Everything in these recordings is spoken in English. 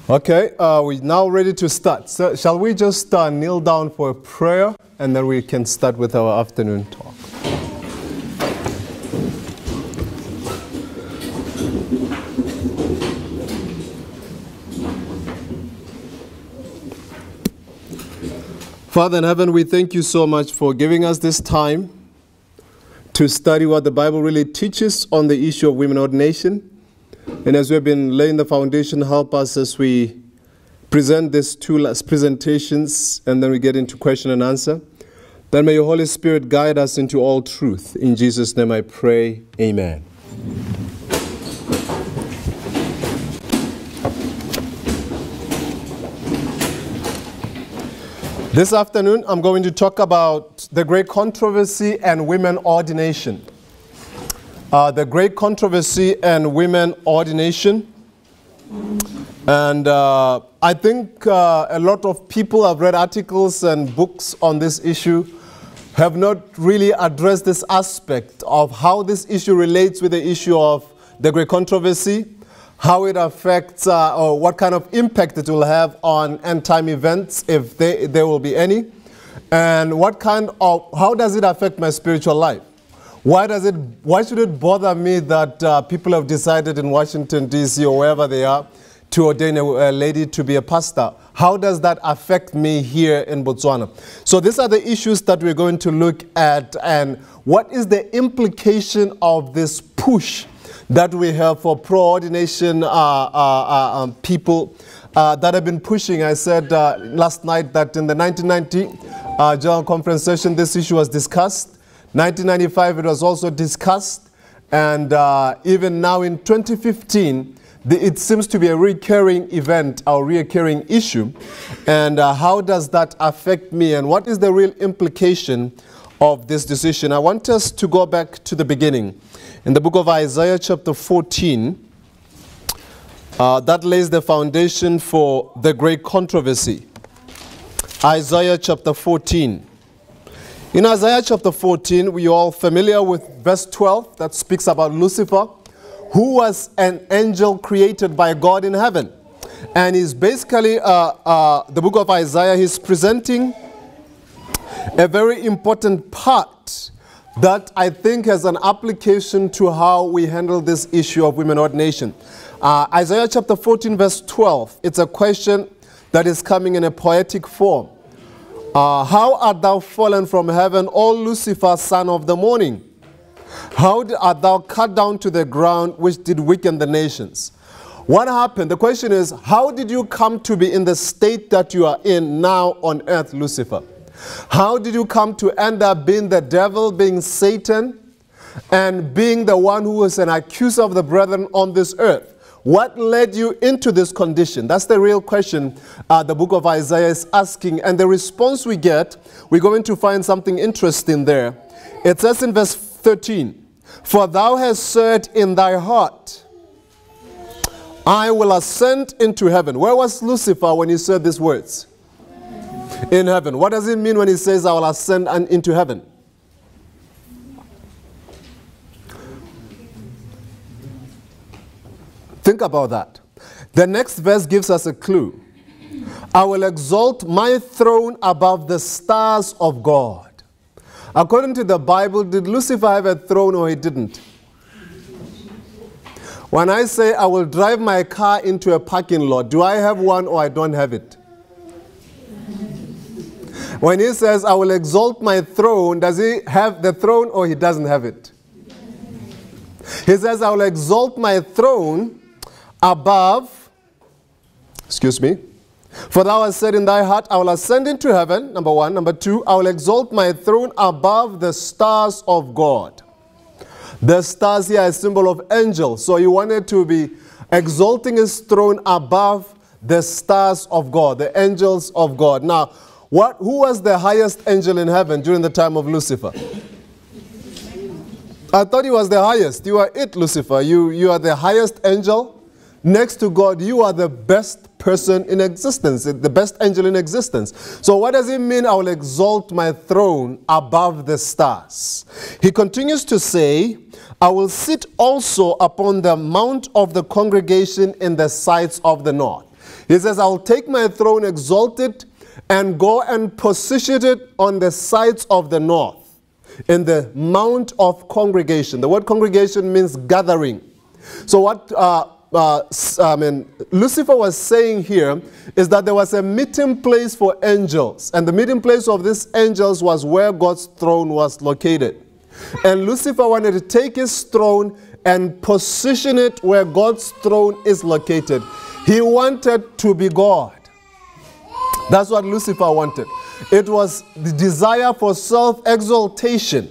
Okay, we're now ready to start. So shall we just kneel down for a prayer and then we can start with our afternoon talk. Father in heaven, we thank you so much for giving us this time to study what the Bible really teaches on the issue of women ordination. And as we've been laying the foundation, help us as we present these two last presentations and then we get into question and answer. Then may your Holy Spirit guide us into all truth. In Jesus' name I pray, amen. This afternoon, I'm going to talk about the great controversy and women ordination. The great controversy and women ordination. And I think a lot of people have read articles and books on this issue, have not really addressed this aspect of how this issue relates with the issue of the great controversy, how it affects or what kind of impact it will have on end-time events, if there will be any, and how does it affect my spiritual life? Why should it bother me that people have decided in Washington, D.C. or wherever they are to ordain a lady to be a pastor? How does that affect me here in Botswana? So these are the issues that we're going to look at, and what is the implication of this push that we have for pro-ordination people that have been pushing. I said last night that in the 1990 General Conference session, this issue was discussed. 1995, it was also discussed. And even now in 2015, it seems to be a recurring event, or recurring issue. And how does that affect me? And what is the real implication of this decision? I want us to go back to the beginning. In the book of Isaiah chapter 14, that lays the foundation for the great controversy. Isaiah chapter 14. In Isaiah chapter 14, we are all familiar with verse 12 that speaks about Lucifer, who was an angel created by God in heaven. And he's basically, the book of Isaiah, he's presenting a very important part that I think has an application to how we handle this issue of women ordination. Isaiah chapter 14 verse 12, it's a question that is coming in a poetic form. How art thou fallen from heaven, O Lucifer, son of the morning? How art thou cut down to the ground, which did weaken the nations? What happened? The question is, how did you come to be in the state that you are in now on earth, Lucifer? How did you come to end up being the devil, being Satan, and being the one who is an accuser of the brethren on this earth? What led you into this condition? That's the real question the book of Isaiah is asking. And the response we get, we're going to find something interesting there. It says in verse 13, for thou hast said in thy heart, I will ascend into heaven. Where was Lucifer when he said these words? In heaven. What does it mean when he says, I will ascend into heaven? Think about that. The next verse gives us a clue. I will exalt my throne above the stars of God. According to the Bible, did Lucifer have a throne or he didn't? When I say I will drive my car into a parking lot, do I have one or I don't have it? When he says, I will exalt my throne, does he have the throne or he doesn't have it? He says, I will exalt my throne above, for thou hast said in thy heart, I will ascend into heaven, number one. Number two, I will exalt my throne above the stars of God. The stars here are a symbol of angels. So he wanted to be exalting his throne above the stars of God, the angels of God. Now, who was the highest angel in heaven during the time of Lucifer? I thought he was the highest. You are it, Lucifer. You are the highest angel. Next to God, you are the best person in existence, the best angel in existence. So what does it mean, I will exalt my throne above the stars? He continues to say, I will sit also upon the mount of the congregation in the sides of the north. He says, I'll take my throne, exalt it, and go and position it on the sides of the north, in the mount of congregation. The word congregation means gathering. So what Lucifer was saying here is that there was a meeting place for angels, and the meeting place of these angels was where God's throne was located. And Lucifer wanted to take his throne and position it where God's throne is located. He wanted to be God. That's what Lucifer wanted. It was the desire for self-exaltation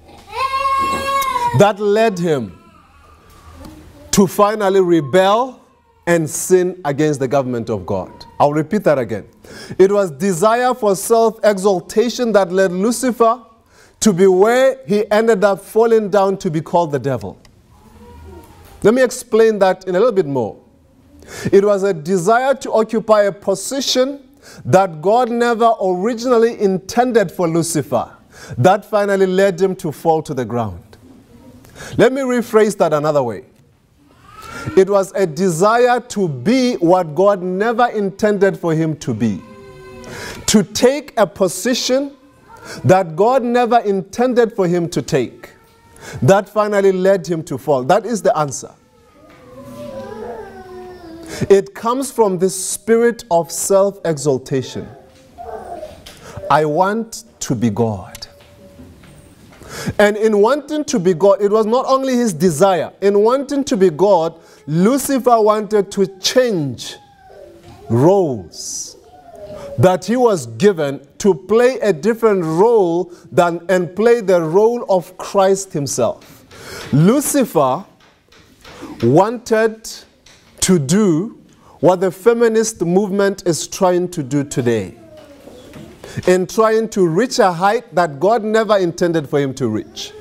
that led him to finally rebel and sin against the government of God. I'll repeat that again. It was desire for self-exaltation that led Lucifer to be where he ended up falling down to be called the devil. Let me explain that in a little bit more. It was a desire to occupy a position that God never originally intended for Lucifer. That finally led him to fall to the ground. Let me rephrase that another way. It was a desire to be what God never intended for him to be. To take a position that God never intended for him to take. That finally led him to fall. That is the answer. It comes from this spirit of self-exaltation. I want to be God. And in wanting to be God, it was not only his desire. In wanting to be God, Lucifer wanted to change roles that he was given, to play a different role and play the role of Christ himself. Lucifer wanted to do what the feminist movement is trying to do today, in trying to reach a height that God never intended for him to reach.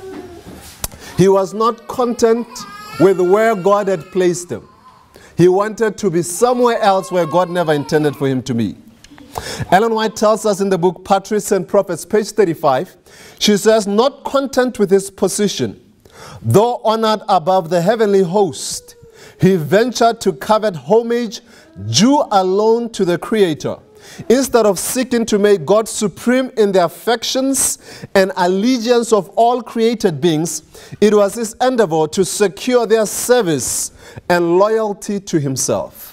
He was not content with where God had placed him. He wanted to be somewhere else where God never intended for him to be. Ellen White tells us in the book Patriarchs and Prophets, page 35, she says, not content with his position, though honored above the heavenly host, he ventured to covet homage due alone to the Creator. Instead of seeking to make God supreme in the affections and allegiance of all created beings, it was his endeavor to secure their service and loyalty to himself.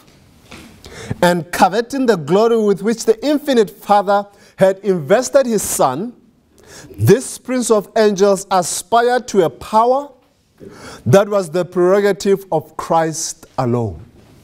And coveting the glory with which the infinite Father had invested his Son, this prince of angels aspired to a power that was the prerogative of Christ alone.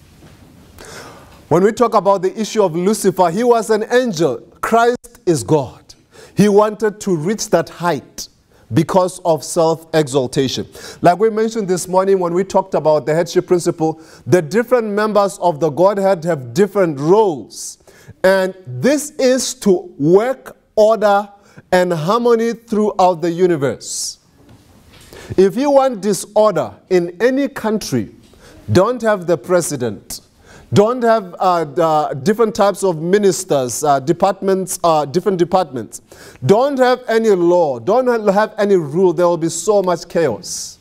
When we talk about the issue of Lucifer, he was an angel. Christ is God. He wanted to reach that height because of self-exaltation. Like we mentioned this morning when we talked about the headship principle, the different members of the Godhead have different roles. And this is to work order and harmony throughout the universe. If you want disorder in any country, don't have the president. Don't have different types of ministers, departments, different departments. Don't have any law. Don't have any rule. There will be so much chaos.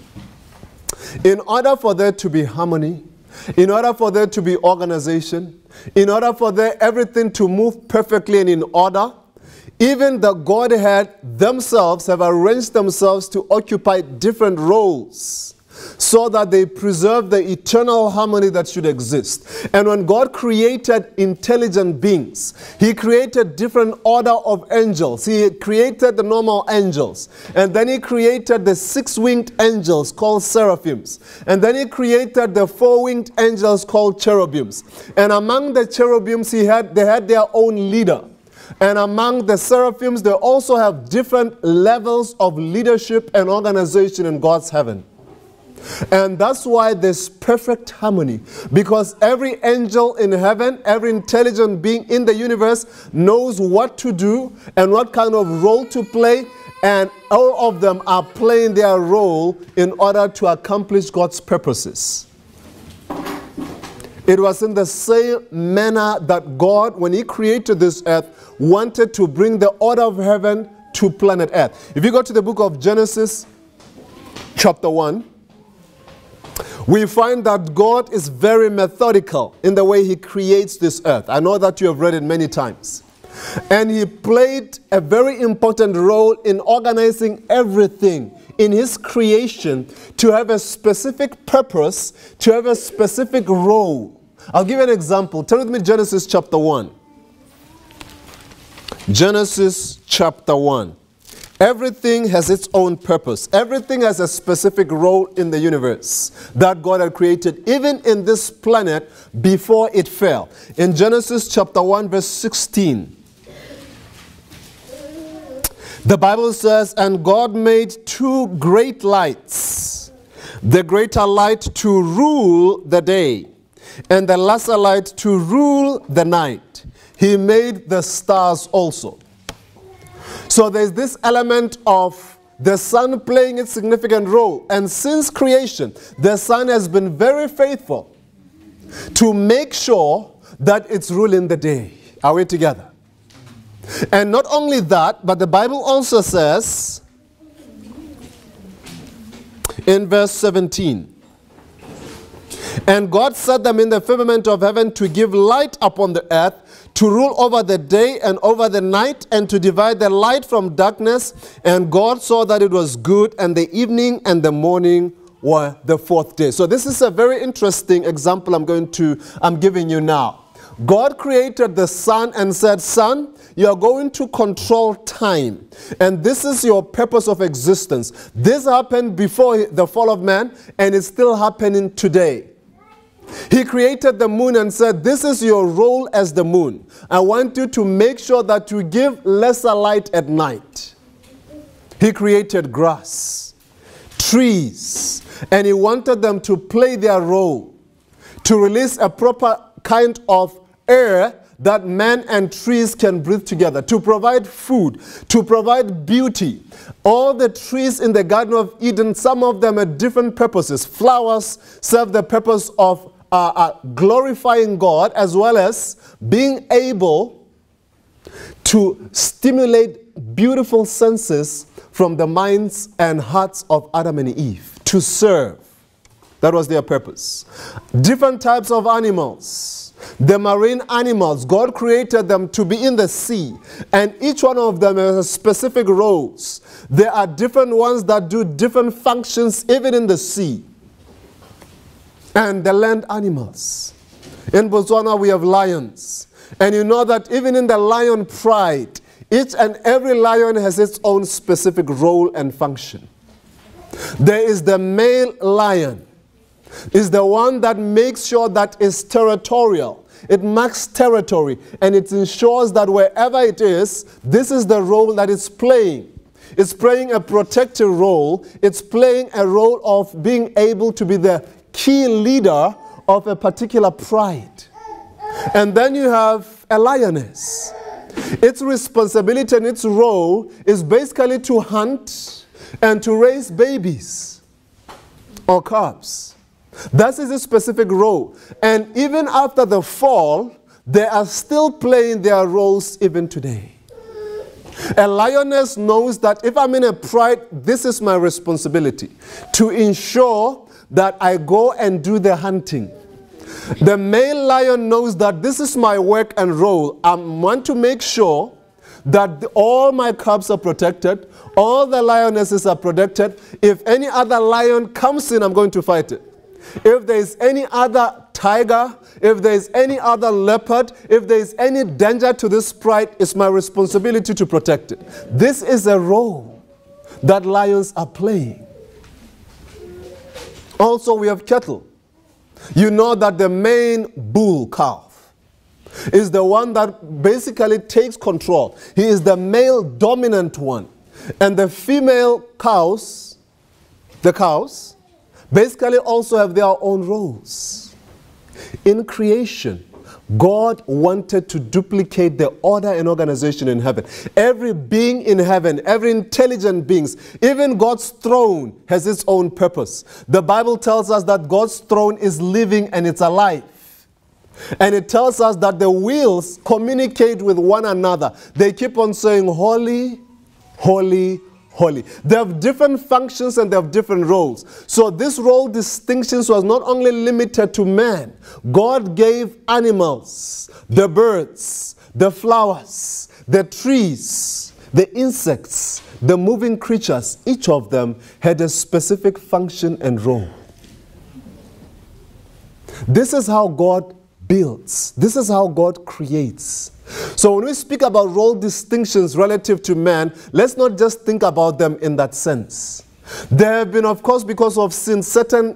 In order for there to be harmony, in order for there to be organization, in order for everything to move perfectly and in order, even the Godhead themselves have arranged themselves to occupy different roles, so that they preserve the eternal harmony that should exist. And when God created intelligent beings, he created different order of angels. He created the normal angels. And then he created the six-winged angels called seraphims. And then he created the four-winged angels called cherubims. And among the cherubims, they had their own leader. And among the seraphims, they also have different levels of leadership and organization in God's heaven. And that's why there's perfect harmony, because every angel in heaven, every intelligent being in the universe knows what to do and what kind of role to play, and all of them are playing their role in order to accomplish God's purposes. It was in the same manner that God, when he created this earth, wanted to bring the order of heaven to planet earth. If you go to the book of Genesis, chapter 1, we find that God is very methodical in the way he creates this earth. I know that you have read it many times. And he played a very important role in organizing everything in his creation to have a specific purpose, to have a specific role. I'll give you an example. Turn with me Genesis chapter 1. Genesis chapter 1. Everything has its own purpose. Everything has a specific role in the universe that God had created, even in this planet before it fell. In Genesis chapter 1, verse 16, the Bible says, "And God made two great lights, the greater light to rule the day, and the lesser light to rule the night. He made the stars also." So there's this element of the sun playing its significant role. And since creation, the sun has been very faithful to make sure that it's ruling the day. Are we together? And not only that, but the Bible also says in verse 17, "And God set them in the firmament of heaven to give light upon the earth, to rule over the day and over the night, and to divide the light from darkness. And God saw that it was good, and the evening and the morning were the fourth day." So this is a very interesting example I'm giving you now. God created the sun and said, "Sun, you are going to control time. And this is your purpose of existence." This happened before the fall of man, and it's still happening today. He created the moon and said, "This is your role as the moon. I want you to make sure that you give lesser light at night." He created grass, trees, and he wanted them to play their role, to release a proper kind of air that man and trees can breathe together, to provide food, to provide beauty. All the trees in the Garden of Eden, some of them had different purposes. Flowers serve the purpose of glorifying God, as well as being able to stimulate beautiful senses from the minds and hearts of Adam and Eve, to serve. That was their purpose. Different types of animals. The marine animals, God created them to be in the sea, and each one of them has specific roles. There are different ones that do different functions even in the sea. And the land animals. In Botswana we have lions. And you know that even in the lion pride, each and every lion has its own specific role and function. There is the male lion. Is the one that makes sure that it's territorial. It marks territory, and it ensures that wherever it is, this is the role that it's playing. It's playing a protective role. It's playing a role of being able to be the key leader of a particular pride. And then you have a lioness. Its responsibility and its role is basically to hunt and to raise babies or cubs. That is a specific role. And even after the fall, they are still playing their roles even today. A lioness knows that if I'm in a pride, this is my responsibility, to ensure that I go and do the hunting. The male lion knows that this is my work and role. I want to make sure that all my cubs are protected, all the lionesses are protected. If any other lion comes in, I'm going to fight it. If there is any other tiger, if there is any other leopard, if there is any danger to this pride, it's my responsibility to protect it. This is a role that lions are playing. Also, we have cattle. You know that the main bull calf is the one that basically takes control. He is the male dominant one. And the female cows, basically also have their own roles. In creation, God wanted to duplicate the order and organization in heaven. Every being in heaven, every intelligent being, even God's throne has its own purpose. The Bible tells us that God's throne is living and it's alive. And it tells us that the wheels communicate with one another. They keep on saying, "Holy, holy, holy. They have different functions and they have different roles. So this role distinctions was not only limited to man. God gave animals, the birds, the flowers, the trees, the insects, the moving creatures. Each of them had a specific function and role. This is how God builds. This is how God creates. So when we speak about role distinctions relative to man, let's not just think about them in that sense. There have been, of course, because of sin, certain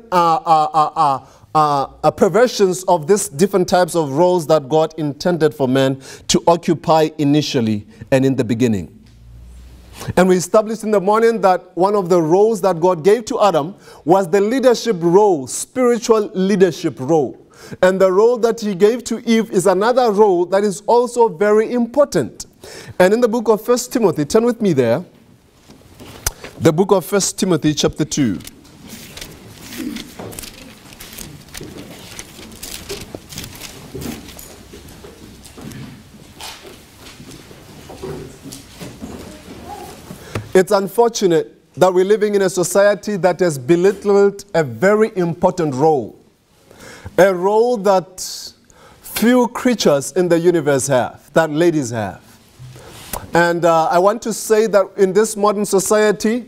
perversions of these different types of roles that God intended for man to occupy initially and in the beginning. And we established in the morning that one of the roles that God gave to Adam was the leadership role, spiritual leadership role. And the role that he gave to Eve is another role that is also very important. And in the book of 1 Timothy, turn with me there. The book of 1 Timothy chapter 2. It's unfortunate that we're living in a society that has belittled a very important role. A role that few creatures in the universe have, that ladies have. And I want to say that in this modern society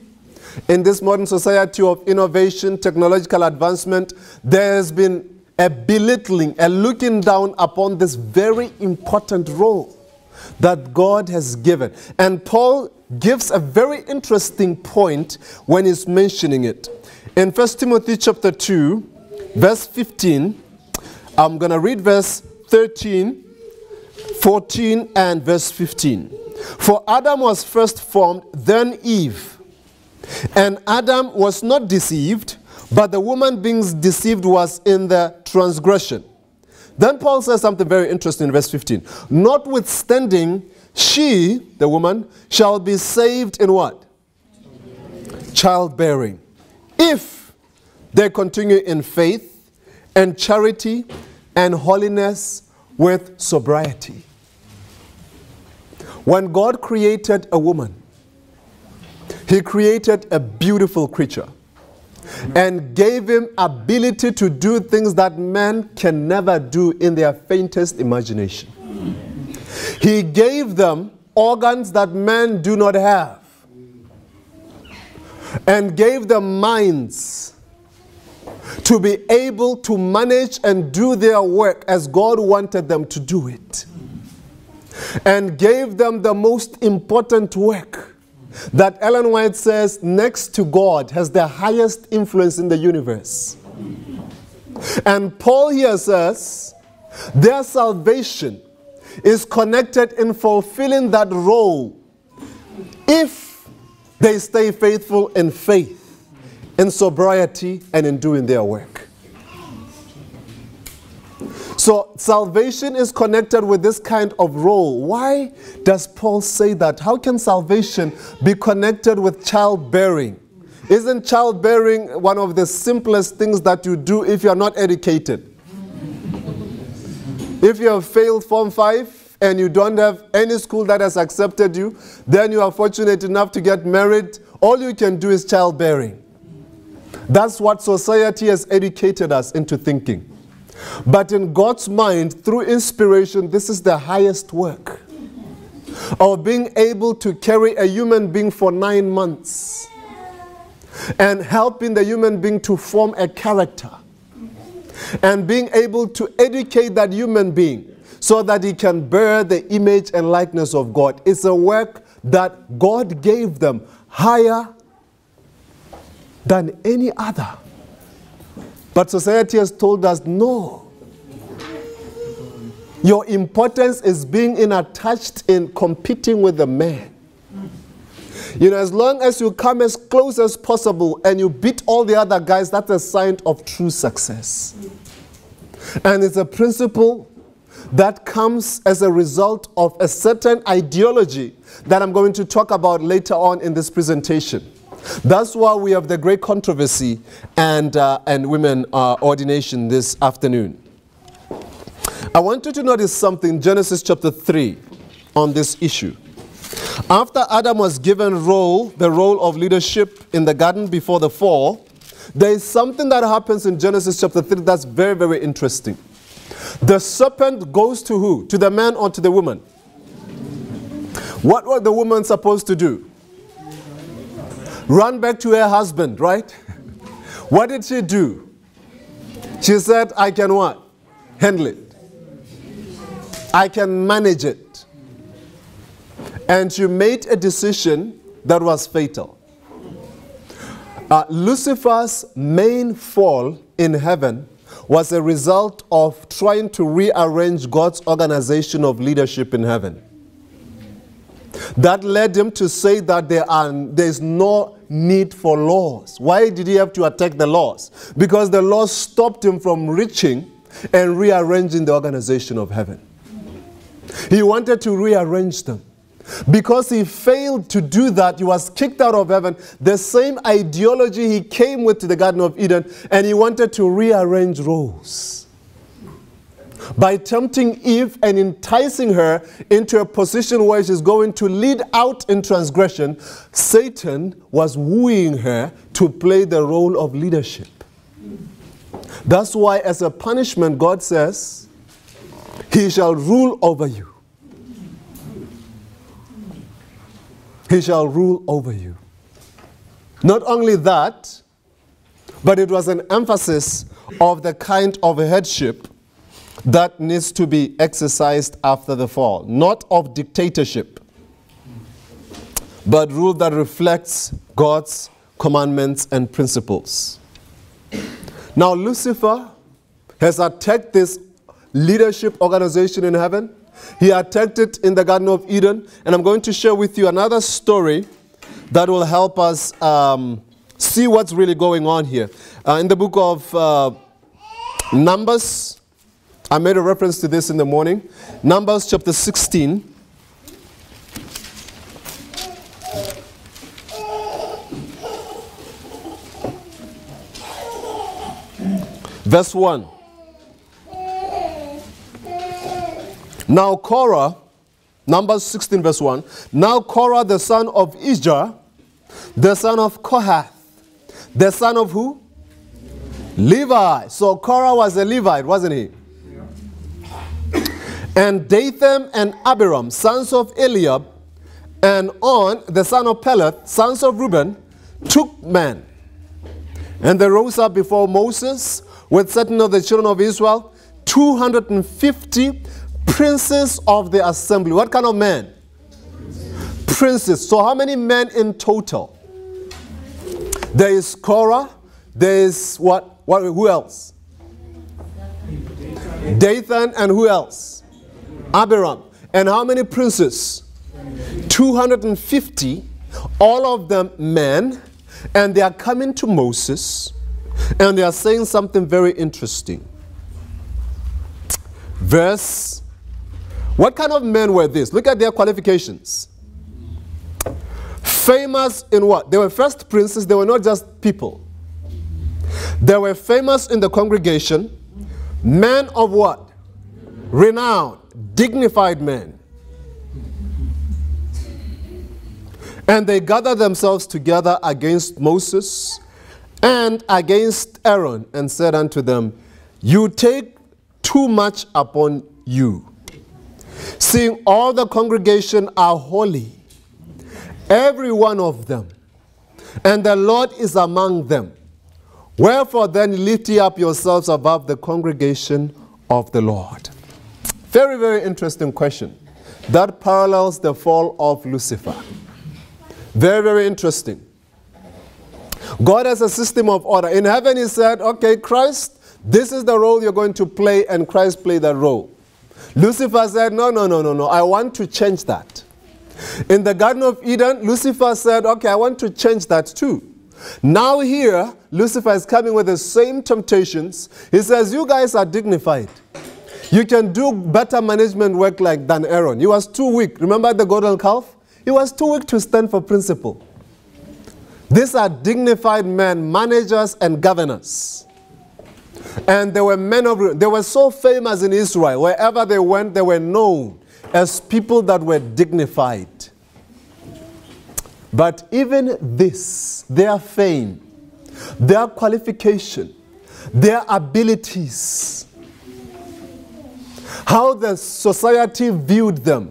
of innovation, technological advancement, there has been a belittling, a looking down upon this very important role that God has given. And Paul gives a very interesting point when he's mentioning it. In 1 Timothy chapter 2, verse 15, I'm going to read verse 13, 14, and verse 15. For Adam was first formed, then Eve. And Adam was not deceived, but the woman being deceived was in the transgression. Then Paul says something very interesting in verse 15. Notwithstanding, she, the woman, shall be saved in what? Childbearing. If they continue in faith and charity and holiness with sobriety. When God created a woman, he created a beautiful creature and gave him ability to do things that men can never do in their faintest imagination. He gave them organs that men do not have and gave them minds to be able to manage and do their work as God wanted them to do it, and gave them the most important work that Ellen White says next to God has the highest influence in the universe. And Paul here says their salvation is connected in fulfilling that role if they stay faithful in faith, in sobriety, and in doing their work. So salvation is connected with this kind of role. Why does Paul say that? How can salvation be connected with childbearing? Isn't childbearing one of the simplest things that you do if you are not educated? If you have failed Form 5 and you don't have any school that has accepted you, then you are fortunate enough to get married. All you can do is childbearing. That's what society has educated us into thinking. But in God's mind, through inspiration, this is the highest work of being able to carry a human being for 9 months and helping the human being to form a character and being able to educate that human being so that he can bear the image and likeness of God. It's a work that God gave them higher than any other. But society has told us, no. Your importance is being attached in competing with the man. You know, as long as you come as close as possible and you beat all the other guys, that's a sign of true success. And it's a principle that comes as a result of a certain ideology that I'm going to talk about later on in this presentation. That's why we have the great controversy and women ordination this afternoon. I want you to notice something, Genesis chapter 3, on this issue. After Adam was given the role of leadership in the garden before the fall, there is something that happens in Genesis chapter 3 that's very, very interesting. The serpent goes to who? To the man or to the woman? What was the woman supposed to do? Run back to her husband, right? What did she do? She said, I can what? Handle it. I can manage it. And she made a decision that was fatal. Lucifer's main fall in heaven was a result of trying to rearrange God's organization of leadership in heaven. That led him to say that there is no need for laws. Why did he have to attack the laws? Because the laws stopped him from reaching and rearranging the organization of heaven. He wanted to rearrange them. Because he failed to do that, he was kicked out of heaven. The same ideology he came with to the Garden of Eden, and he wanted to rearrange roles. By tempting Eve and enticing her into a position where she's going to lead out in transgression, Satan was wooing her to play the role of leadership. That's why as a punishment, God says, he shall rule over you. He shall rule over you. Not only that, but it was an emphasis of the kind of headship that needs to be exercised after the fall. Not of dictatorship, but rule that reflects God's commandments and principles. Now Lucifer has attacked this leadership organization in heaven. He attacked it in the Garden of Eden. And I'm going to share with you another story that will help us see what's really going on here. In the book of Numbers, I made a reference to this in the morning. Numbers chapter 16. Verse 1. Now Korah, Numbers 16 verse 1. Now Korah the son of Ijah, the son of Kohath, the son of who? Levi. So Korah was a Levite, wasn't he? And Dathan and Abiram, sons of Eliab, and On, the son of Peleth, sons of Reuben, took men. And they rose up before Moses with certain of the children of Israel, 250 princes of the assembly. What kind of men? Princes. So how many men in total? There is Korah. There is what? Who else? Dathan and who else? Abiram. And how many princes? 250. All of them men. And they are coming to Moses. And they are saying something very interesting. What kind of men were these? Look at their qualifications. Famous in what? They were first princes. They were not just people. They were famous in the congregation. Men of what? Renown. Dignified men. And they gathered themselves together against Moses and against Aaron and said unto them, you take too much upon you, seeing all the congregation are holy, every one of them, and the Lord is among them. Wherefore then lift ye up yourselves above the congregation of the Lord. Very, very interesting question. That parallels the fall of Lucifer. Very, very interesting. God has a system of order. In heaven he said, okay, Christ, this is the role you're going to play, and Christ played that role. Lucifer said, no, I want to change that. In the Garden of Eden, Lucifer said, okay, I want to change that too. Now here, Lucifer is coming with the same temptations. He says, you guys are dignified. You can do better management work than Aaron. He was too weak. Remember the golden calf? He was too weak to stand for principle. These are dignified men, managers and governors. And they were men of, they were so famous in Israel. Wherever they went, they were known as people that were dignified. But even this, their fame, their qualification, their abilities, how the society viewed them,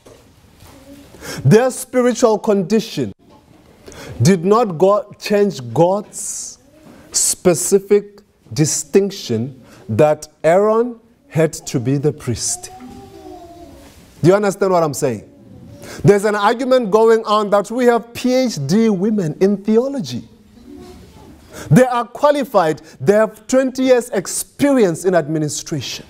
their spiritual condition, did not change God's specific distinction that Aaron had to be the priest. Do you understand what I'm saying? There's an argument going on that we have PhD women in theology. They are qualified. They have 20 years experience in administration.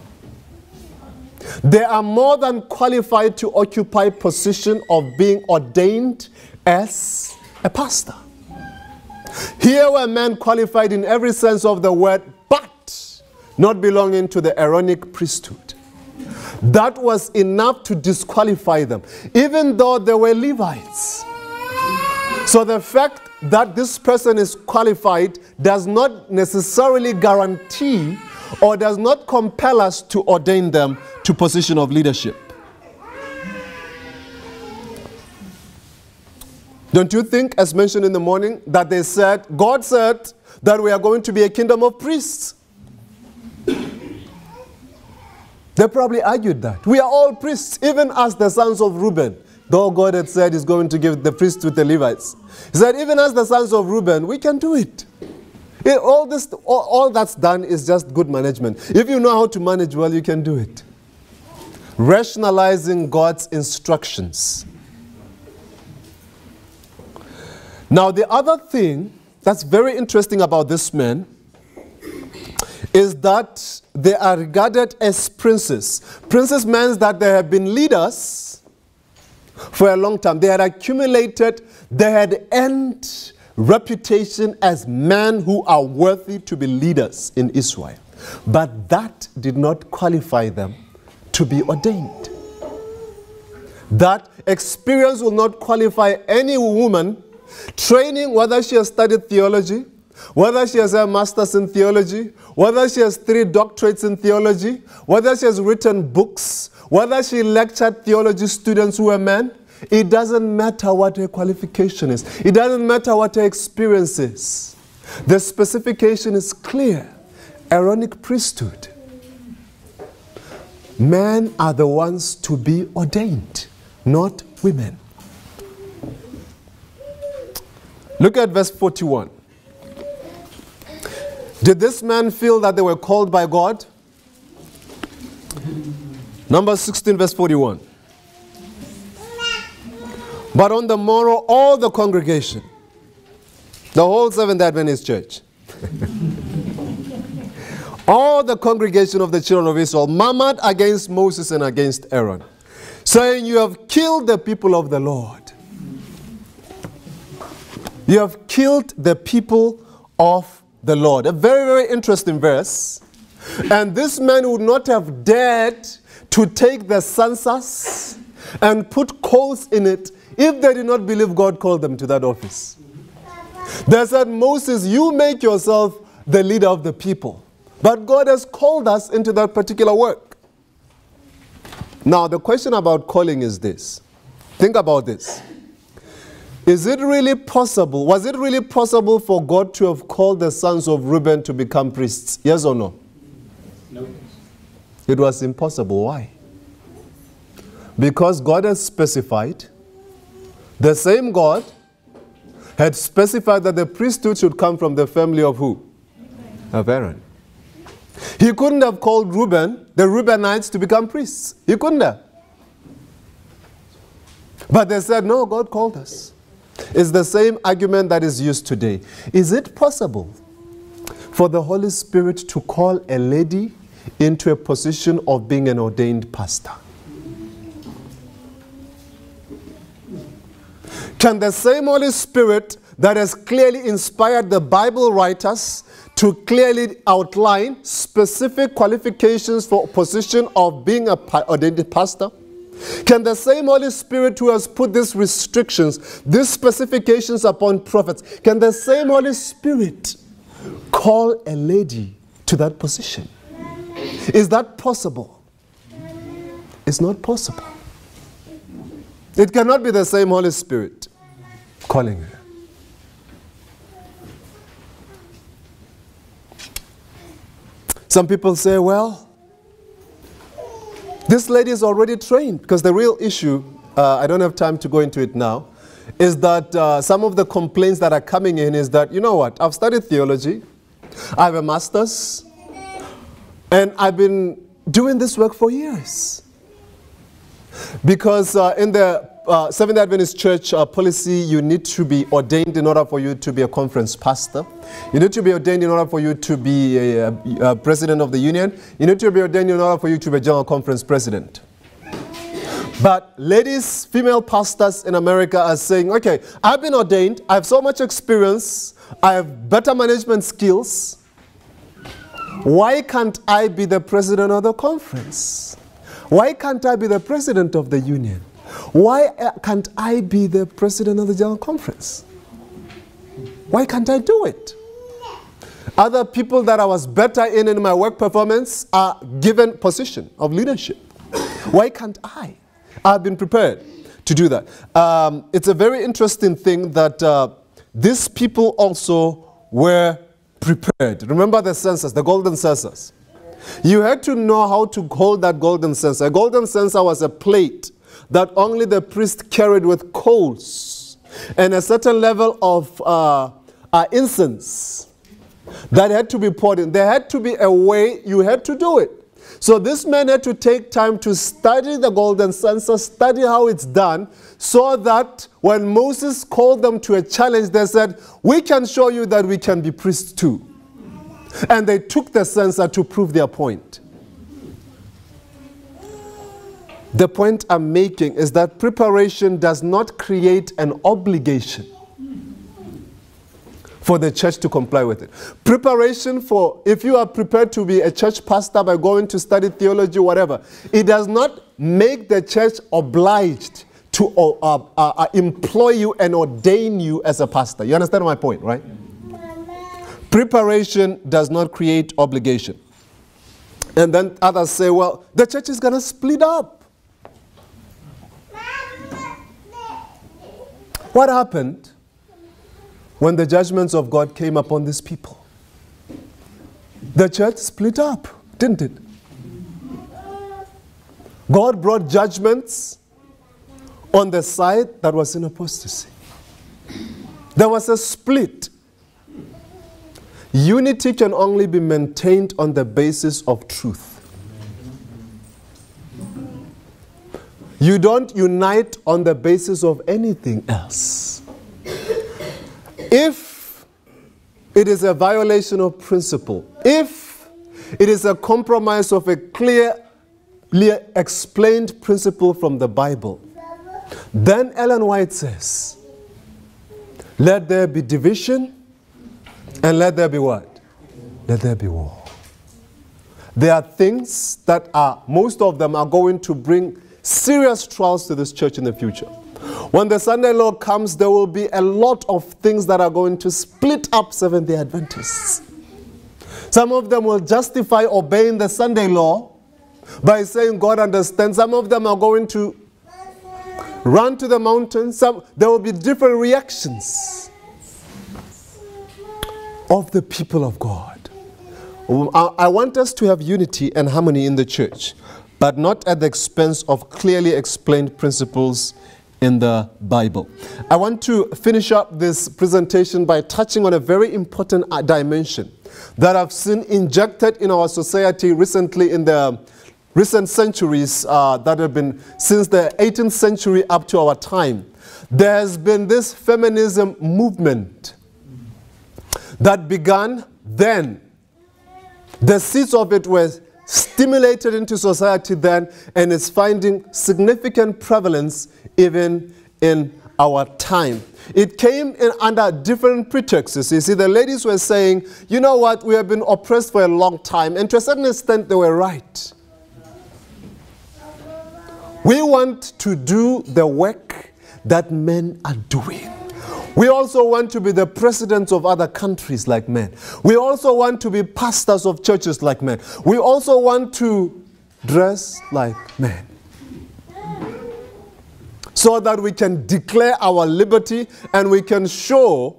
They are more than qualified to occupy position of being ordained as a pastor. Here were men qualified in every sense of the word, but not belonging to the Aaronic priesthood. That was enough to disqualify them, even though they were Levites. So the fact that this person is qualified does not necessarily guarantee or does not compel us to ordain them to position of leadership. Don't you think, as mentioned in the morning, that they said, God said that we are going to be a kingdom of priests? They probably argued that. We are all priests, even as the sons of Reuben. Though God had said he's going to give the priesthood to the Levites. He said, even as the sons of Reuben, we can do it. All that's done is just good management. If you know how to manage well, you can do it. Rationalizing God's instructions. Now, the other thing that's very interesting about this man is that they are regarded as princes. Princes means that they have been leaders for a long time. They had accumulated, they had earned reputation as men who are worthy to be leaders in Israel. But that did not qualify them to be ordained. That experience will not qualify any woman training, whether she has studied theology, whether she has a master's in theology, whether she has 3 doctorates in theology, whether she has written books, whether she lectured theology students who are men. It doesn't matter what her qualification is. It doesn't matter what her experience is. The specification is clear. Aaronic priesthood. Men are the ones to be ordained, not women. Look at verse 41. Did this man feel that they were called by God? Numbers 16, verse 41. But on the morrow, all the congregation, the whole Seventh-day Adventist church, all the congregation of the children of Israel murmured against Moses and against Aaron, saying, you have killed the people of the Lord. You have killed the people of the Lord. A very, very interesting verse. And this man would not have dared to take the census and put coals in it if they did not believe God called them to that office. They said, Moses, you make yourself the leader of the people. But God has called us into that particular work. Now, the question about calling is this. Think about this. Is it really possible, was it really possible for God to have called the sons of Reuben to become priests? Yes or no? No. It was impossible. Why? Because God has specified, the same God had specified that the priesthood should come from the family of who? Of Aaron. He couldn't have called Reuben, the Reubenites, to become priests. He couldn't have. But they said, no, God called us. It's the same argument that is used today. Is it possible for the Holy Spirit to call a lady into a position of being an ordained pastor? Can the same Holy Spirit that has clearly inspired the Bible writers to clearly outline specific qualifications for position of being an ordained pastor, can the same Holy Spirit who has put these restrictions, these specifications upon prophets, can the same Holy Spirit call a lady to that position? Is that possible? It's not possible. It cannot be the same Holy Spirit. calling her. Some people say, well, this lady is already trained, because the real issue, I don't have time to go into it now, is that some of the complaints that are coming in is that, you know what, I've studied theology, I have a master's, and I've been doing this work for years. Because in the Seventh Adventist Church policy, you need to be ordained in order for you to be a conference pastor. You need to be ordained in order for you to be a president of the union. You need to be ordained in order for you to be a general conference president. But ladies, female pastors in America are saying, okay, I've been ordained, I have so much experience, I have better management skills. Why can't I be the president of the conference? Why can't I be the president of the union? Why can't I be the president of the general conference? Why can't I do it? Other people that I was better in my work performance are given position of leadership. Why can't I? I've been prepared to do that. It's a very interesting thing that these people also were prepared. Remember the censers, the golden censers. You had to know how to hold that golden censer. A golden censer was a plate that only the priest carried with coals and a certain level of incense that had to be poured in. There had to be a way you had to do it. So this man had to take time to study the golden censer, study how it's done, so that when Moses called them to a challenge, they said, we can show you that we can be priests too. And they took the censer to prove their point. The point I'm making is that preparation does not create an obligation for the church to comply with it. Preparation for, if you are prepared to be a church pastor by going to study theology, whatever, it does not make the church obliged to employ you and ordain you as a pastor. You understand my point, right? Preparation does not create obligation. And then others say, well, the church is going to split up. What happened when the judgments of God came upon these people? The church split up, didn't it? God brought judgments on the side that was in apostasy. There was a split. Unity can only be maintained on the basis of truth. You don't unite on the basis of anything else. If it is a violation of principle, if it is a compromise of a clearly explained principle from the Bible, then Ellen White says, let there be division and let there be what? Let there be war. There are things that are, most of them are going to bring serious trials to this church in the future. When the Sunday law comes, there will be a lot of things that are going to split up Seventh-day Adventists. Some of them will justify obeying the Sunday law by saying God understands. Some of them are going to run to the mountains. There will be different reactions of the people of God. I want us to have unity and harmony in the church, but not at the expense of clearly explained principles in the Bible. I want to finish up this presentation by touching on a very important dimension that I've seen injected in our society recently in the recent centuries that have been since the 18th century up to our time. There has been this feminism movement that began then. The seeds of it were stimulated into society then, and it's finding significant prevalence even in our time. It came in under different pretexts. You see, the ladies were saying, you know what, we have been oppressed for a long time, and to a certain extent they were right. We want to do the work that men are doing. We also want to be the presidents of other countries like men. We also want to be pastors of churches like men. We also want to dress like men. so that we can declare our liberty and we can show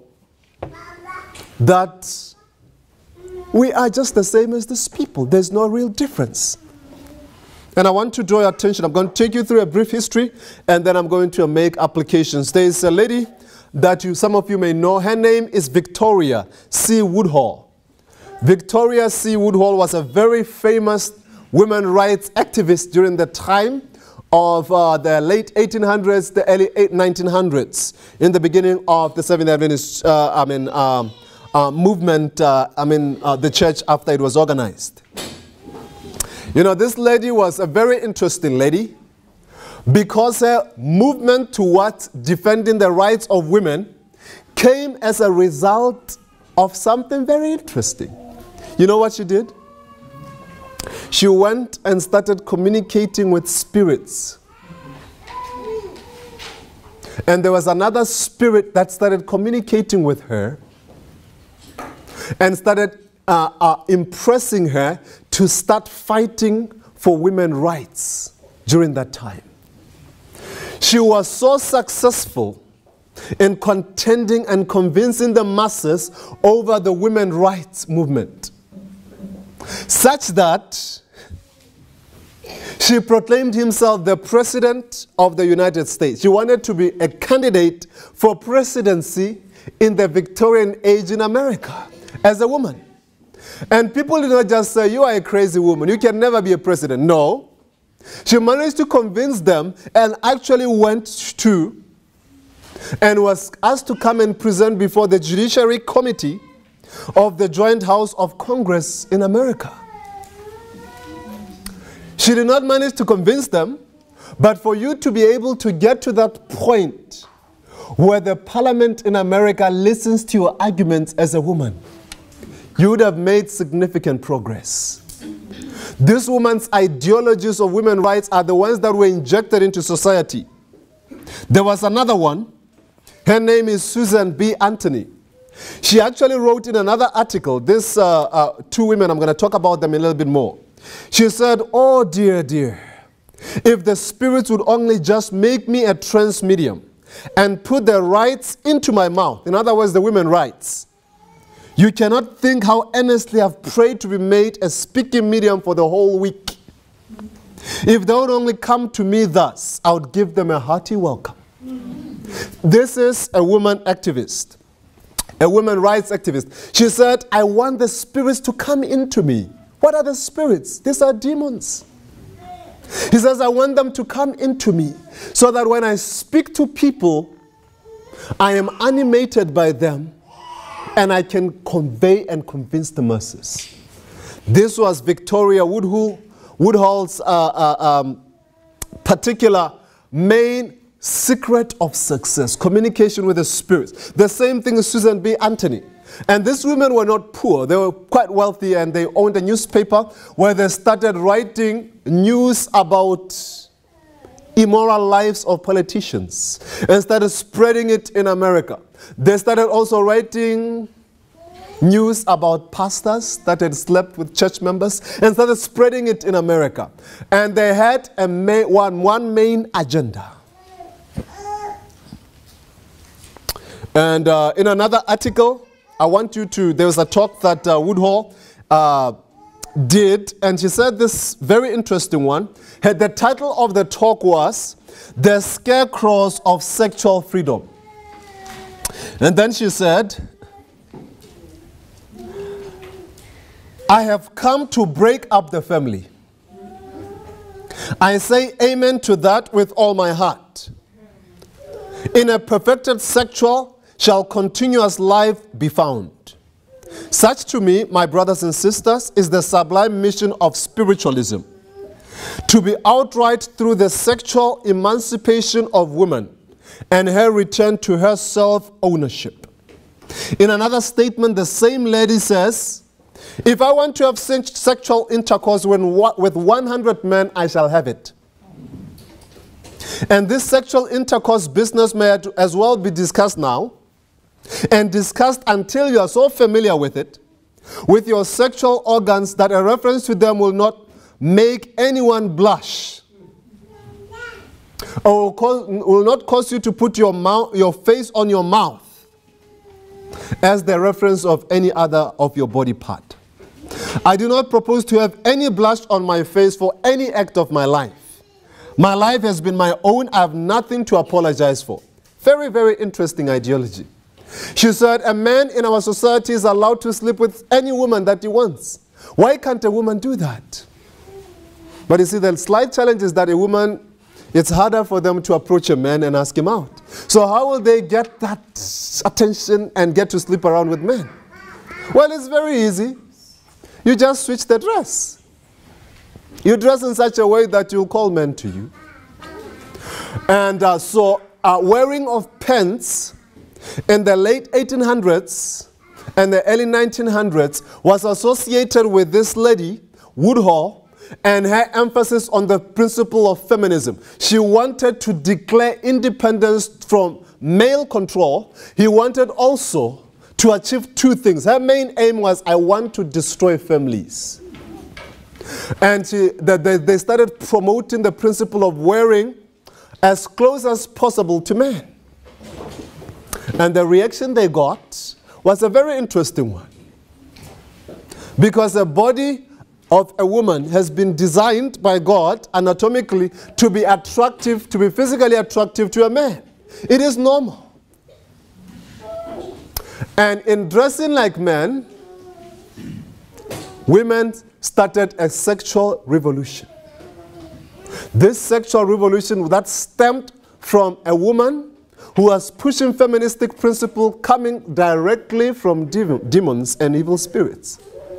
that we are just the same as these people. There's no real difference. And I want to draw your attention. I'm going to take you through a brief history, and then I'm going to make applications. There is a lady that some of you may know. Her name is Victoria C. Woodhull. Victoria C. Woodhull was a very famous women's rights activist during the time of the late 1800s, the early 1900s, in the beginning of the Seventh Adventist movement, the church after it was organized. You know, this lady was a very interesting lady because her movement towards defending the rights of women came as a result of something very interesting. You know what she did? She went and started communicating with spirits. And there was another spirit that started communicating with her and started impressing her to start fighting for women's rights during that time. She was so successful in contending and convincing the masses over the women's rights movement, such that she proclaimed herself the President of the United States. She wanted to be a candidate for presidency in the Victorian age in America as a woman. And people did not just say, you are a crazy woman, you can never be a president. No. She managed to convince them and actually went to and was asked to come and present before the Judiciary Committee of the Joint House of Congress in America. She did not manage to convince them, but for you to be able to get to that point where the parliament in America listens to your arguments as a woman, you would have made significant progress. This woman's ideologies of women's rights are the ones that were injected into society. There was another one. Her name is Susan B. Anthony. She actually wrote in another article, these two women, I'm going to talk about them a little bit more. She said, oh dear, dear, if the spirits would only just make me a trans medium and put their rights into my mouth, in other words, the women's rights, you cannot think how earnestly I've prayed to be made a speaking medium for the whole week. If they would only come to me thus, I would give them a hearty welcome. This is a woman activist, a women's rights activist. She said, I want the spirits to come into me. What are the spirits? These are demons. He says, I want them to come into me so that when I speak to people, I am animated by them and I can convey and convince the masses. This was Victoria Woodhull's particular main secret of success, communication with the spirits. The same thing as Susan B. Anthony. And these women were not poor. They were quite wealthy, and they owned a newspaper where they started writing news about immoral lives of politicians and started spreading it in America. They started also writing news about pastors that had slept with church members and started spreading it in America. And they had one main agenda. And in another article, I want you to, there was a talk that Woodhull did, and she said this very interesting one. The title of the talk was, The Scarecrows of Sexual Freedom. And then she said, I have come to break up the family. I say amen to that with all my heart. In a perfected sexual shall continuous life be found. Such to me, my brothers and sisters, is the sublime mission of spiritualism. To be outright through the sexual emancipation of woman and her return to her self-ownership. In another statement, the same lady says, if I want to have sexual intercourse with 100 men, I shall have it. And this sexual intercourse business may as well be discussed now, and discussed until you are so familiar with it, with your sexual organs, that a reference to them will not make anyone blush. or will not cause you to put your face on your mouth as the reference of any other of your body part. I do not propose to have any blush on my face for any act of my life. My life has been my own. I have nothing to apologize for. Very, very interesting ideology. She said, a man in our society is allowed to sleep with any woman that he wants. Why can't a woman do that? But you see, the slight challenge is that a woman, it's harder for them to approach a man and ask him out. So how will they get that attention and get to sleep around with men? Well, it's very easy. You just switch the dress. You dress in such a way that you'll call men to you. And wearing of pants in the late 1800s and the early 1900s was associated with this lady, Woodhull, and her emphasis on the principle of feminism. She wanted to declare independence from male control. He wanted also to achieve two things. Her main aim was, I want to destroy families. And they started promoting the principle of wearing as close as possible to men. And the reaction they got was a very interesting one. Because the body of a woman has been designed by God anatomically to be attractive, to be physically attractive to a man. It is normal. And in dressing like men, women started a sexual revolution. This sexual revolution that stemmed from a woman who was pushing feministic principle coming directly from demons and evil spirits.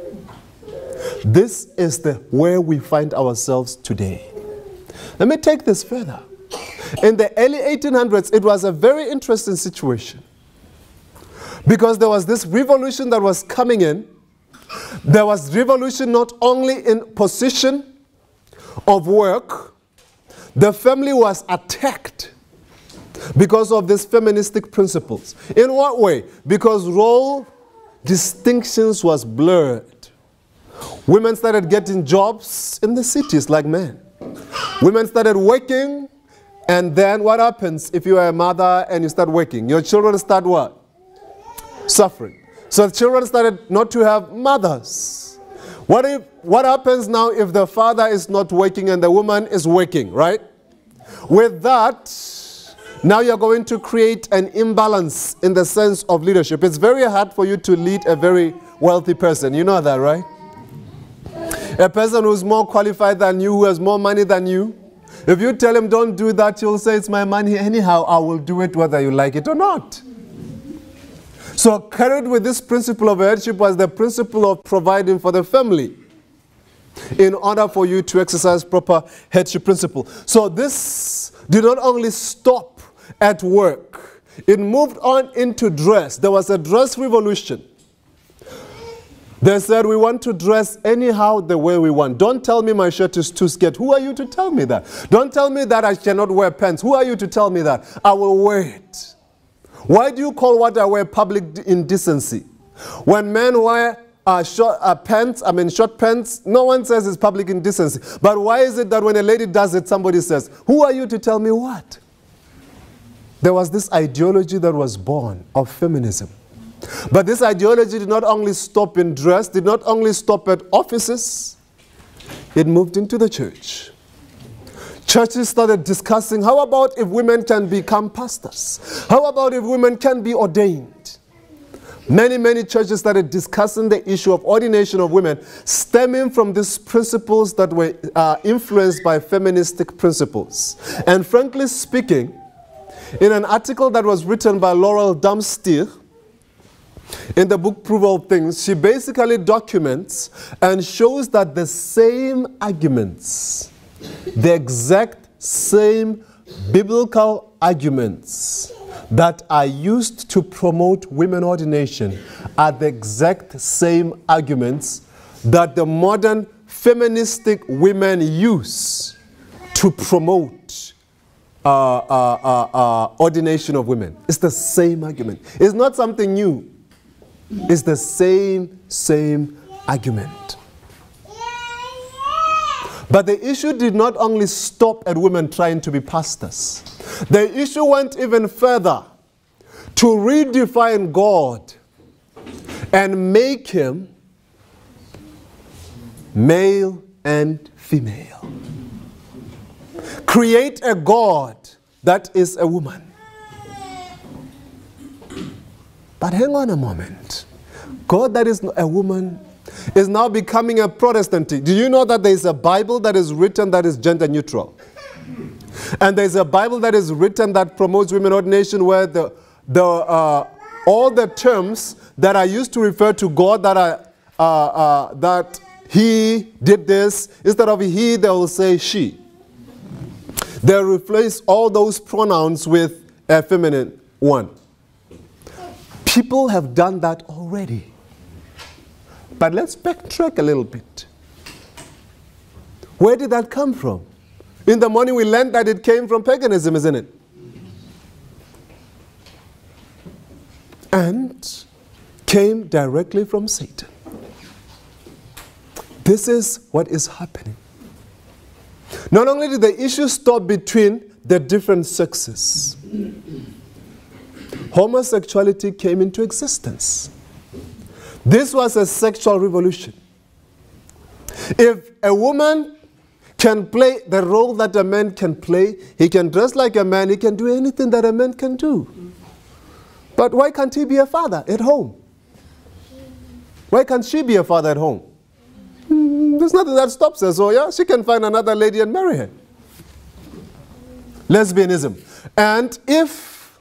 This is where we find ourselves today. Let me take this further. In the early 1800s, it was a very interesting situation. Because there was this revolution that was coming in. There was revolution not only in position of work. The family was attacked because of these feministic principles. In what way? Because role distinctions was blurred. Women started getting jobs in the cities like men. Women started working, and then what happens if you are a mother and you start working? Your children start what? Suffering. So the children started not to have mothers. What happens now if the father is not working and the woman is working, right? With that, now you're going to create an imbalance in the sense of leadership. It's very hard for you to lead a very wealthy person. You know that, right? A person who's more qualified than you, who has more money than you. If you tell him don't do that, he'll say it's my money anyhow. I will do it whether you like it or not. So carried with this principle of headship was the principle of providing for the family in order for you to exercise proper headship principle. So this did not only stop at work. It moved on into dress. There was a dress revolution. They said, we want to dress anyhow the way we want. Don't tell me my shirt is too skate. Who are you to tell me that? Don't tell me that I cannot wear pants. Who are you to tell me that? I will wear it. Why do you call what I wear public indecency? When men wear short pants, no one says it's public indecency. But why is it that when a lady does it, somebody says, who are you to tell me what? There was this ideology that was born of feminism. But this ideology did not only stop in dress, did not only stop at offices, it moved into the church. Churches started discussing, how about if women can become pastors? How about if women can be ordained? Many, many churches started discussing the issue of ordination of women, stemming from these principles that were influenced by feministic principles. And frankly speaking, in an article that was written by Laurel Damsteer, in the book Proof All Things, she basically documents and shows that the same arguments, the exact same biblical arguments that are used to promote women ordination are the exact same arguments that the modern feministic women use to promote ordination of women. It's the same argument. It's not something new. It's the same argument. But the issue did not only stop at women trying to be pastors. The issue went even further to redefine God and make him male and female. Create a God that is a woman. But hang on a moment. God that is a woman is now becoming a Protestant. Do you know that there is a Bible that is written that is gender neutral? And there is a Bible that is written that promotes women ordination, where all the terms that are used to refer to God that he did this, instead of he, they will say she. They replace all those pronouns with a feminine one. People have done that already. But let's backtrack a little bit. Where did that come from? In the morning we learned that it came from paganism, isn't it? And came directly from Satan. This is what is happening. Not only did the issue stop between the different sexes, homosexuality came into existence. This was a sexual revolution. If a woman can play the role that a man can play, he can dress like a man, he can do anything that a man can do. But why can't he be a father at home? Why can't she be a father at home? There's nothing that stops her, so yeah, she can find another lady and marry her. Lesbianism. And if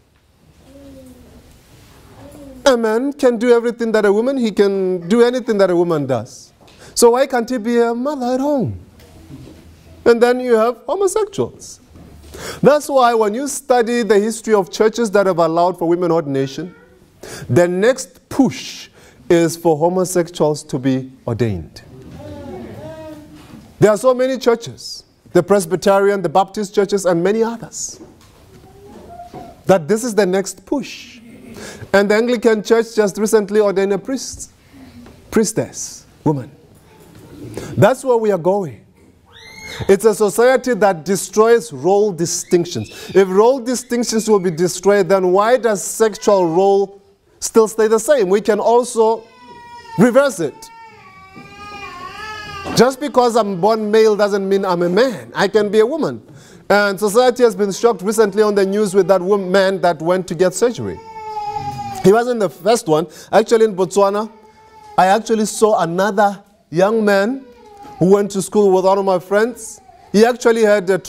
a man can do everything that a woman, he can do anything that a woman does. So why can't he be a mother at home? And then you have homosexuals. That's why when you study the history of churches that have allowed for women ordination, the next push is for homosexuals to be ordained. There are so many churches, the Presbyterian, the Baptist churches, and many others, that this is the next push. And the Anglican Church just recently ordained a priestess, woman. That's where we are going. It's a society that destroys role distinctions. If role distinctions will be destroyed, then why does sexual role still stay the same? We can also reverse it. Just because I'm born male doesn't mean I'm a man. I can be a woman. And society has been shocked recently on the news with that man that went to get surgery. He wasn't the first one. Actually, in Botswana, I actually saw another young man who went to school with one of my friends. He actually had the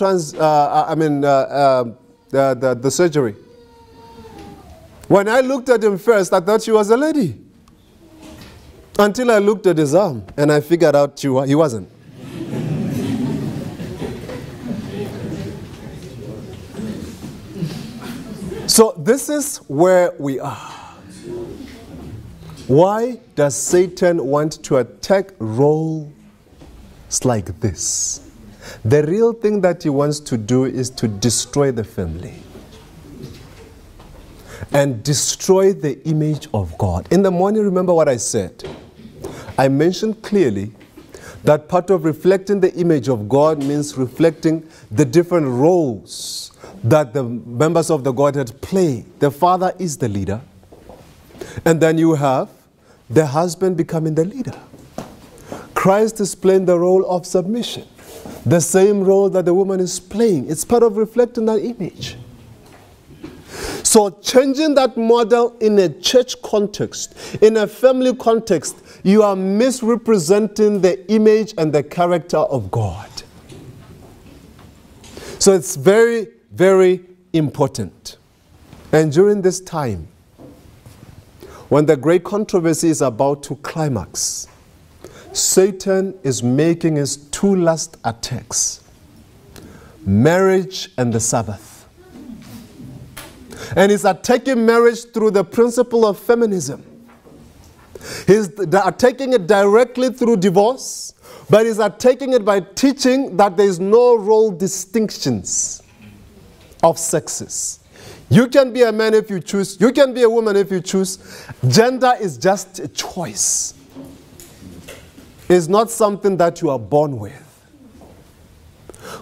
surgery. When I looked at him first, I thought she was a lady. Until I looked at his arm and I figured out he wasn't. So this is where we are. Why does Satan want to attack roles like this? The real thing that he wants to do is to destroy the family and destroy the image of God. In the morning, remember what I said. I mentioned clearly that part of reflecting the image of God means reflecting the different roles that the members of the Godhead play. The father is the leader. And then you have the husband becoming the leader. Christ is playing the role of submission. The same role that the woman is playing. It's part of reflecting that image. So changing that model in a church context, in a family context, you are misrepresenting the image and the character of God. So it's very, very important. And during this time, when the great controversy is about to climax, Satan is making his two last attacks: marriage and the Sabbath. And he's attacking marriage through the principle of feminism. He's attacking it directly through divorce, but he's attacking it by teaching that there is no role distinctions of sexes. You can be a man if you choose. You can be a woman if you choose. Gender is just a choice. It's not something that you are born with.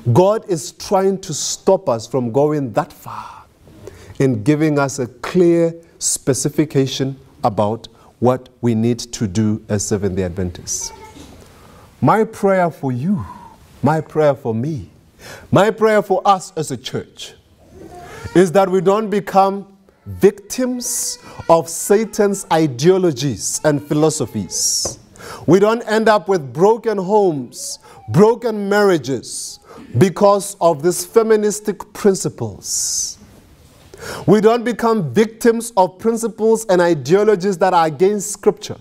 God is trying to stop us from going that far in giving us a clear specification about what we need to do as Seventh-day Adventists. My prayer for you, my prayer for me, my prayer for us as a church is that we don't become victims of Satan's ideologies and philosophies. We don't end up with broken homes, broken marriages because of these feministic principles. We don't become victims of principles and ideologies that are against Scripture.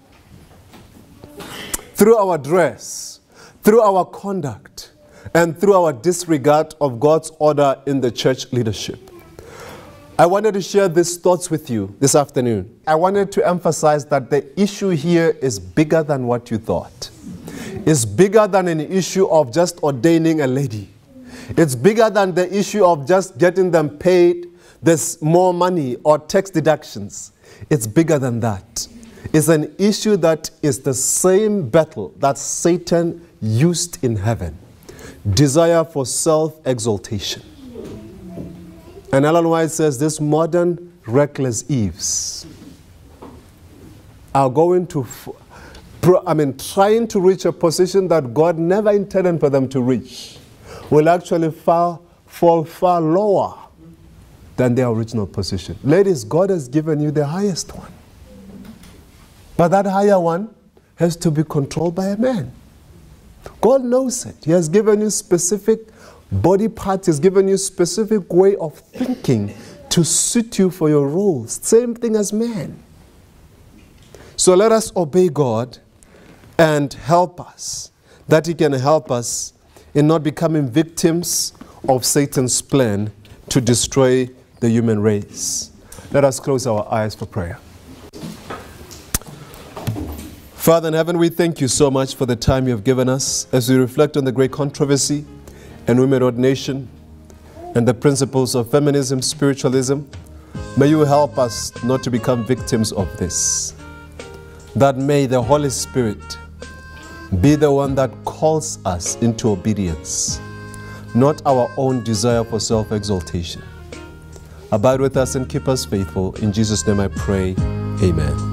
Through our dress, through our conduct, and through our disregard of God's order in the church leadership. I wanted to share these thoughts with you this afternoon. I wanted to emphasize that the issue here is bigger than what you thought. It's bigger than an issue of just ordaining a lady. It's bigger than the issue of just getting them paid this more money or tax deductions. It's bigger than that. It's an issue that is the same battle that Satan used in heaven. Desire for self-exaltation. And Ellen White says this modern reckless Eves are going to, trying to reach a position that God never intended for them to reach, will actually fall far lower than their original position. Ladies, God has given you the highest one. But that higher one has to be controlled by a man. God knows it. He has given you specific body parts. He has given you specific way of thinking to suit you for your roles. Same thing as men. So let us obey God and help us, that He can help us in not becoming victims of Satan's plan to destroy the human race. Let us close our eyes for prayer. Father in heaven, we thank you so much for the time you have given us as we reflect on the great controversy and women ordination and the principles of feminism, spiritualism. May you help us not to become victims of this. That may the Holy Spirit be the one that calls us into obedience, not our own desire for self-exaltation. Abide with us and keep us faithful. In Jesus' name I pray, amen.